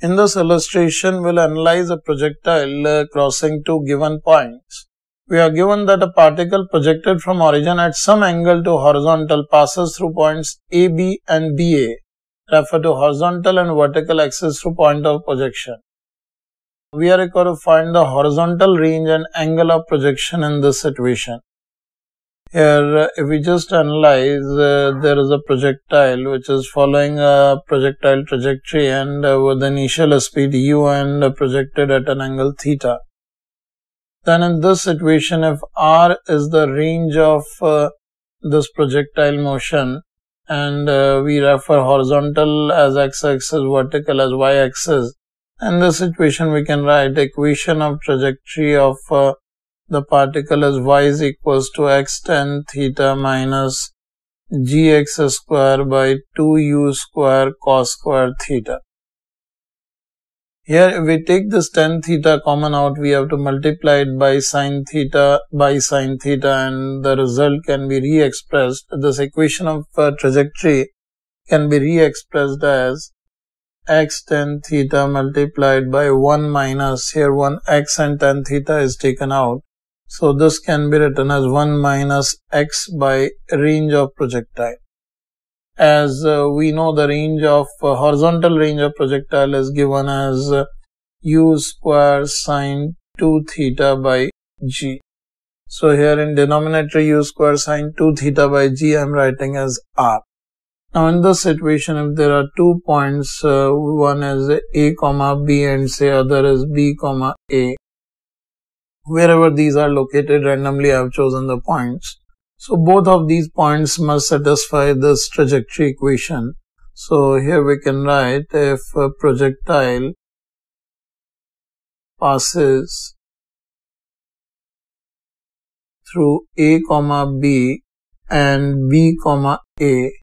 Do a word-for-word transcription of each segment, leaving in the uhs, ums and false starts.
In this illustration, we'll analyze a projectile uh, crossing two given points. We are given that a particle projected from origin at some angle to horizontal passes through points A B and B A. Refer to horizontal and vertical axis through point of projection. We are required to find the horizontal range and angle of projection in this situation. Here, uh, if we just analyze, uh, there is a projectile which is following a projectile trajectory and uh, with initial speed u and uh, projected at an angle theta. Then in this situation, if r is the range of uh, this projectile motion and uh, we refer horizontal as x-axis, vertical as y-axis, in this situation we can write equation of trajectory of uh, the particle as y is equals to x tan theta minus gx square by two u square cos square theta. Here if we take this tan theta common out, we have to multiply it by sin theta by sin theta and the result can be re-expressed. This equation of uh, trajectory can be re-expressed as x tan theta multiplied by one minus, here one x and tan theta is taken out. So this can be written as one minus x by range of projectile. As uh, we know, the range of uh, horizontal range of projectile is given as uh, u square sine two theta by g. So here in denominator u square sine two theta by g I am writing as r. Now in this situation, if there are two points, uh, one is a comma b and say other is b comma a. Wherever these are located, randomly I have chosen the points. So both of these points must satisfy this trajectory equation. So here we can write if a projectile passes through a comma b and b comma a,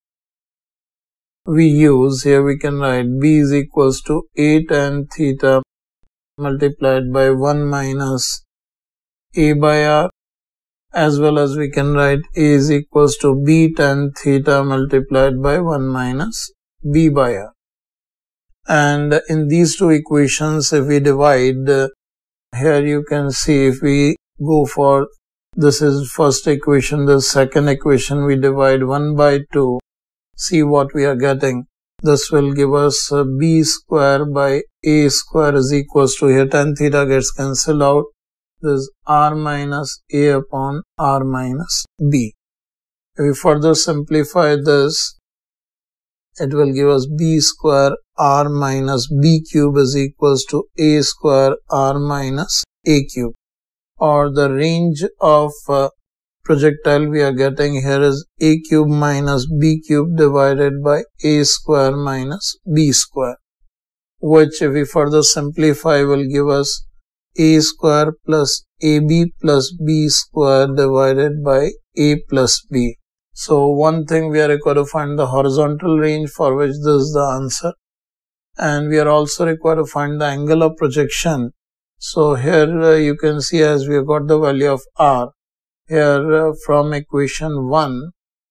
we use, here we can write b is equals to a tan theta multiplied by one minus a by r, as well as we can write a is equals to b tan theta multiplied by one minus b by r. And in these two equations, if we divide, uh, here you can see if we go for, this is first equation, the second equation, we divide one by two, see what we are getting. This will give us uh, b square by a square is equals to, here tan theta gets cancelled out, this is r minus a upon r minus b. If we further simplify this, it will give us b square r minus b cube is equals to a square r minus a cube. Or the range of uh, projectile we are getting here is a cube minus b cube divided by a square minus b square, which if we further simplify will give us a square plus ab plus b square divided by a plus b. So one thing we are required to find the horizontal range, for which this is the answer, and we are also required to find the angle of projection. So here uh, you can see as we have got the value of r. Here uh, from equation one,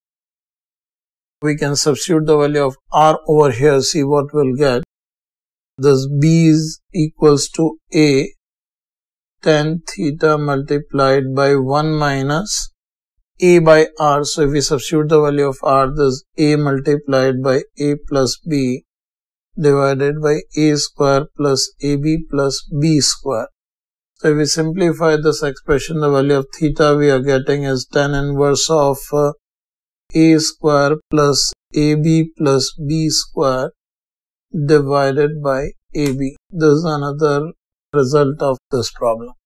we can substitute the value of r over here, see what we'll get. This b is equals to a tan theta multiplied by one minus a by r. So if we substitute the value of r, this a multiplied by a plus b divided by a square plus ab plus b square. So if we simplify this expression, the value of theta we are getting is tan inverse of uh, a square plus ab plus b square divided by ab. This is another result of this problem.